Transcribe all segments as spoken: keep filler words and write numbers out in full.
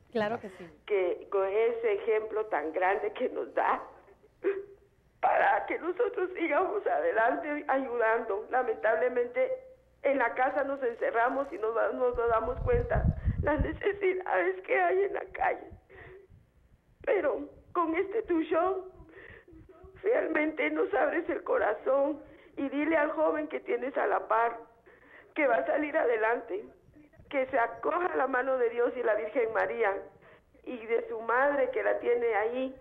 Claro que sí. Que con ese ejemplo tan grande que nos da, para que nosotros sigamos adelante ayudando. Lamentablemente en la casa nos encerramos y nos, nos damos cuenta las necesidades que hay en la calle. Pero con este tu show realmente nos abres el corazón y dile al joven que tienes a la par que va a salir adelante, que se acoja a la mano de Dios y la Virgen María y de su madre que la tiene ahí,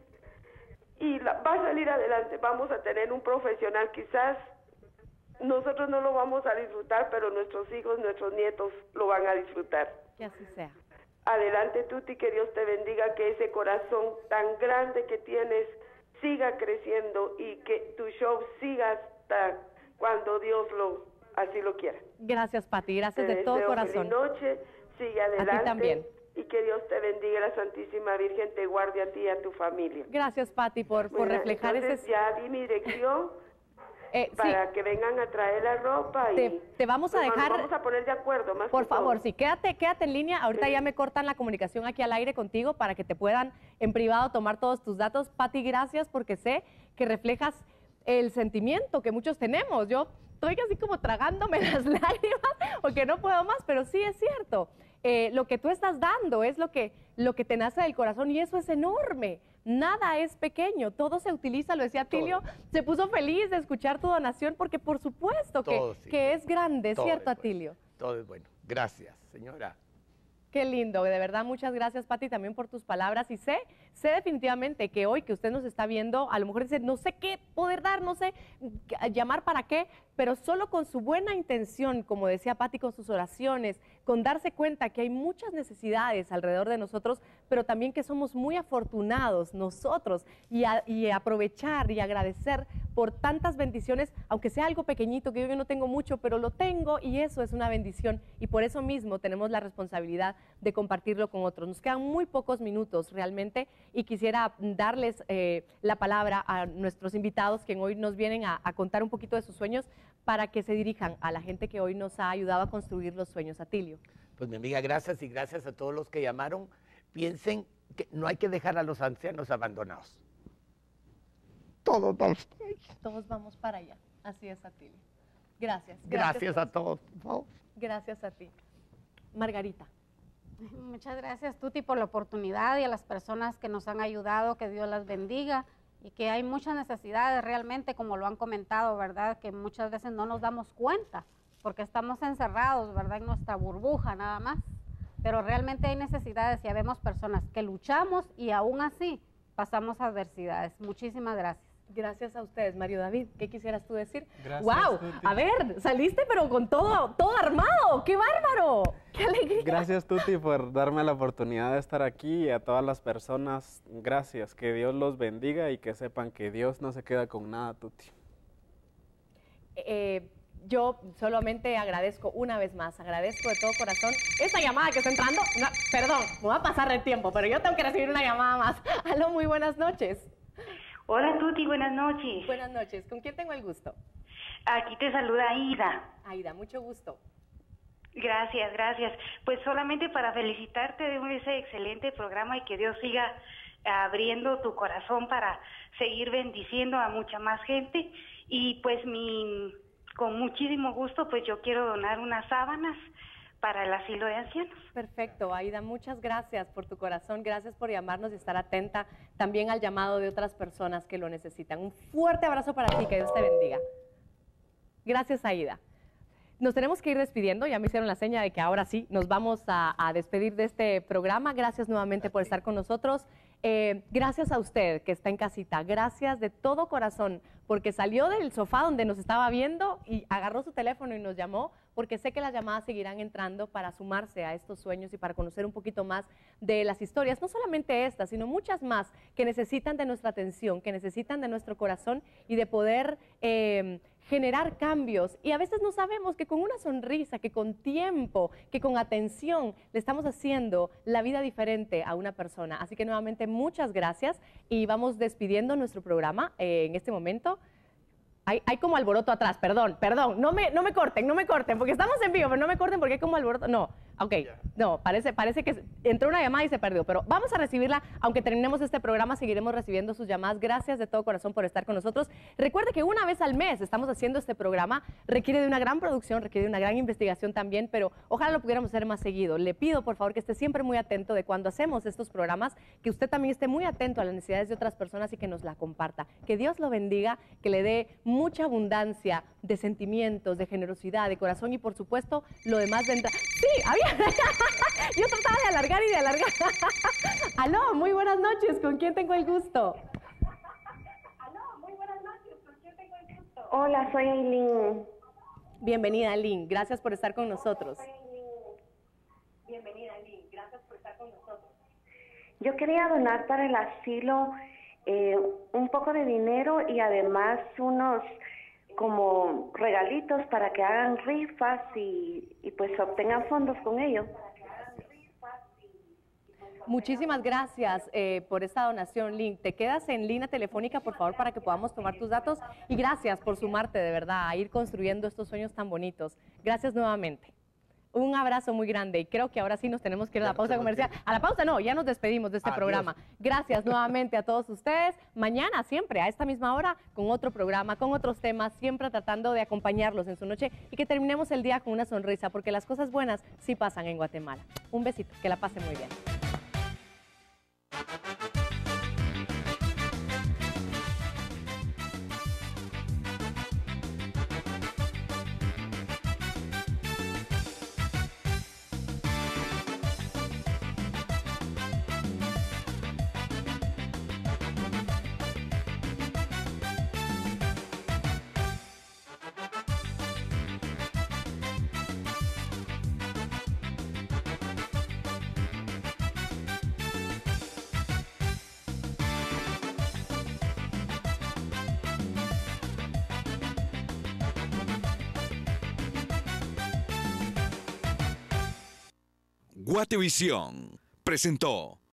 y la, va a salir adelante. Vamos a tener un profesional, quizás nosotros no lo vamos a disfrutar, pero nuestros hijos, nuestros nietos lo van a disfrutar. Que así sea. Adelante, Tuti, que Dios te bendiga, que ese corazón tan grande que tienes siga creciendo y que tu show siga hasta cuando Dios lo así lo quiera. Gracias, Pati, gracias te de todo corazón. Feliz noche, sigue adelante. A ti también. Y que Dios te bendiga, la Santísima Virgen te guarde a ti y a tu familia. Gracias, Pati, por, por bueno, reflejar entonces ese... ya di mi dirección eh, para sí. que vengan a traer la ropa. Te, y te vamos a pues, dejar... Vamos a poner de acuerdo, más Por que favor, todo. sí, quédate, quédate en línea. Ahorita sí. ya me cortan la comunicación aquí al aire contigo para que te puedan en privado tomar todos tus datos. Pati, gracias, porque sé que reflejas el sentimiento que muchos tenemos. Yo estoy así como tragándome las lágrimas porque no puedo más, pero sí es cierto. Eh, lo que tú estás dando es lo que, lo que te nace del corazón y eso es enorme. Nada es pequeño, todo se utiliza, lo decía Atilio, se puso feliz de escuchar tu donación porque por supuesto que, sí. que es grande, Todo ¿cierto, es bueno. Atilio? Todo es bueno. Gracias, señora. Qué lindo, de verdad, muchas gracias, Pati, también por tus palabras. Y sé, sé definitivamente que hoy que usted nos está viendo, a lo mejor dice, no sé qué poder dar, no sé llamar para qué, pero solo con su buena intención, como decía Pati, con sus oraciones, con darse cuenta que hay muchas necesidades alrededor de nosotros, pero también que somos muy afortunados nosotros y, a, y aprovechar y agradecer por tantas bendiciones, aunque sea algo pequeñito, que yo no tengo mucho, pero lo tengo y eso es una bendición y por eso mismo tenemos la responsabilidad de compartirlo con otros. Nos quedan muy pocos minutos realmente y quisiera darles eh, la palabra a nuestros invitados que hoy nos vienen a, a contar un poquito de sus sueños para que se dirijan a la gente que hoy nos ha ayudado a construir los sueños. Atilio. Pues mi amiga, gracias y gracias a todos los que llamaron. Piensen que no hay que dejar a los ancianos abandonados. Todos vamos para allá. Todos vamos para allá. Así es, Atilio. Gracias. Gracias, gracias a todos, por favor. Gracias a ti. Margarita. Muchas gracias, Tuti, por la oportunidad y a las personas que nos han ayudado, que Dios las bendiga y que hay muchas necesidades realmente, como lo han comentado, ¿verdad? Que muchas veces no nos damos cuenta porque estamos encerrados, ¿verdad? En nuestra burbuja nada más, pero realmente hay necesidades y habemos personas que luchamos y aún así pasamos adversidades. Muchísimas gracias. Gracias a ustedes, Mario David. ¿Qué quisieras tú decir? Gracias, ¡Wow! Tuti. A ver, saliste pero con todo, todo armado. ¡Qué bárbaro! ¡Qué alegría! Gracias, Tuti, por darme la oportunidad de estar aquí y a todas las personas, gracias. Que Dios los bendiga y que sepan que Dios no se queda con nada, Tuti. Eh, yo solamente agradezco una vez más, agradezco de todo corazón esta llamada que está entrando. No, perdón, me va a pasar el tiempo, pero yo tengo que recibir una llamada más. Aló, muy buenas noches. Hola, Tuti, buenas noches. Buenas noches, ¿con quién tengo el gusto? Aquí te saluda Aida. Aida, mucho gusto. Gracias, gracias. Pues solamente para felicitarte de ese excelente programa y que Dios siga abriendo tu corazón para seguir bendiciendo a mucha más gente. Y pues mi, con muchísimo gusto, pues yo quiero donar unas sábanas para el asilo de ancianos. Perfecto, Aida, muchas gracias por tu corazón, gracias por llamarnos y estar atenta también al llamado de otras personas que lo necesitan. Un fuerte abrazo para ti, que Dios te bendiga. Gracias, Aida. Nos tenemos que ir despidiendo, ya me hicieron la seña de que ahora sí nos vamos a, a despedir de este programa. Gracias nuevamente por estar con nosotros. Eh, gracias a usted que está en casita, gracias de todo corazón, porque salió del sofá donde nos estaba viendo y agarró su teléfono y nos llamó, porque sé que las llamadas seguirán entrando para sumarse a estos sueños y para conocer un poquito más de las historias, no solamente estas, sino muchas más que necesitan de nuestra atención, que necesitan de nuestro corazón y de poder eh, generar cambios. Y a veces no sabemos que con una sonrisa, que con tiempo, que con atención le estamos haciendo la vida diferente a una persona. Así que nuevamente muchas gracias y vamos despidiendo nuestro programa eh, en este momento. Hay, hay como alboroto atrás, perdón, perdón, no me, no me corten, no me corten, porque estamos en vivo, pero no me corten porque hay como alboroto, no, Ok, no, parece, parece que entró una llamada y se perdió, pero vamos a recibirla. Aunque terminemos este programa, seguiremos recibiendo sus llamadas. Gracias de todo corazón por estar con nosotros. Recuerde que una vez al mes estamos haciendo este programa. Requiere de una gran producción, requiere de una gran investigación también, pero ojalá lo pudiéramos hacer más seguido. Le pido, por favor, que esté siempre muy atento de cuando hacemos estos programas, que usted también esté muy atento a las necesidades de otras personas y que nos la comparta. Que Dios lo bendiga, que le dé mucha abundancia de sentimientos, de generosidad, de corazón y, por supuesto, lo demás vendrá. Sí, había... Yo trataba de alargar y de alargar. Aló, muy buenas noches. ¿Con quién tengo el gusto? Aló, muy buenas noches. ¿Con quién tengo el gusto? Hola, soy Aileen. Bienvenida, Aileen. Gracias por estar con nosotros. Bienvenida, Aileen. Gracias por estar con nosotros. Yo quería donar para el asilo eh, un poco de dinero y además unos como regalitos para que hagan rifas y, y pues obtengan fondos con ellos. Muchísimas gracias eh, por esta donación, Lynn. Te quedas en línea telefónica, por favor, para que podamos tomar tus datos. Y gracias por sumarte, de verdad, a ir construyendo estos sueños tan bonitos. Gracias nuevamente. Un abrazo muy grande y creo que ahora sí nos tenemos que ir a la pausa comercial. A la pausa no, ya nos despedimos de este Adiós. programa. Gracias nuevamente a todos ustedes. Mañana siempre a esta misma hora con otro programa, con otros temas, siempre tratando de acompañarlos en su noche y que terminemos el día con una sonrisa, porque las cosas buenas sí pasan en Guatemala. Un besito, que la pasen muy bien. Guatevisión presentó